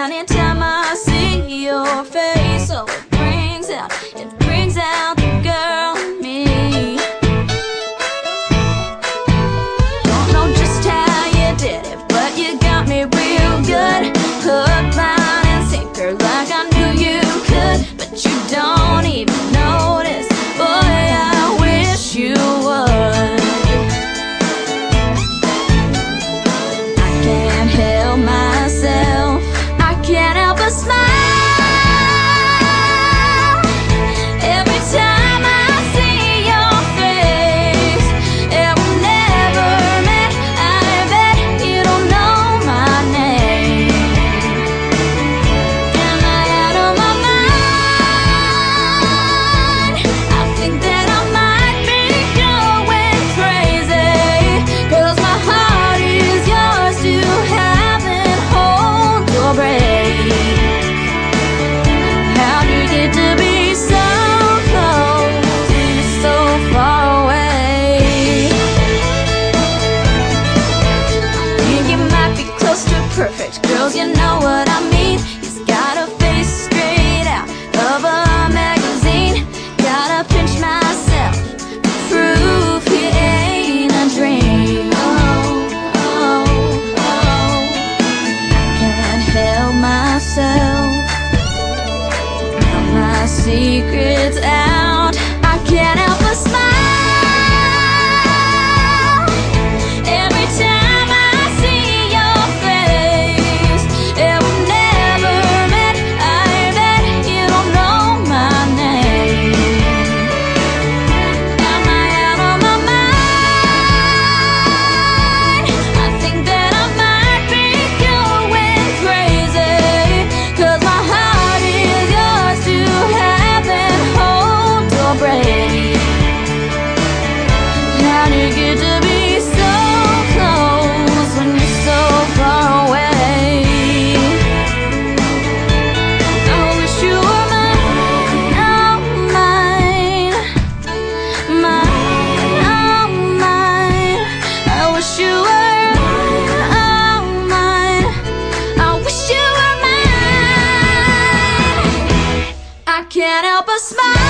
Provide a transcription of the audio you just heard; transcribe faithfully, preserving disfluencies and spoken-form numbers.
Anytime I see your face, oh, it brings out, it brings out the girl in me. Don't know just how you did it, but you got me real good. Hook, line, and sinker like I knew you could. But you don't even notice, boy, I wish you would. I can't help myself, I can't help but smile every time I see your face. And we never met, I bet you don't know my name. Am I out of my mind? I think that I might be going crazy, 'cause my heart is yours to have and hold your break. How do you get to be so close when you're so far away? I think you might be close to perfect, girls, you know what I mean. He's got a face straight out of a magazine. Gotta pinch myself to prove he ain't a dream. Oh, oh, oh. I can't help myself, now my secret's out. I can't help but smile every time I see your face. And we never met, I bet you don't know my name. Am I out of my mind? I think that I might be going crazy, 'cause my heart is yours to have and hold your break. How do you get to be so close when you're so far away? I wish you were mine, oh mine, mine, oh mine. I wish you were mine, oh mine. I wish you were mine. I can't help but smile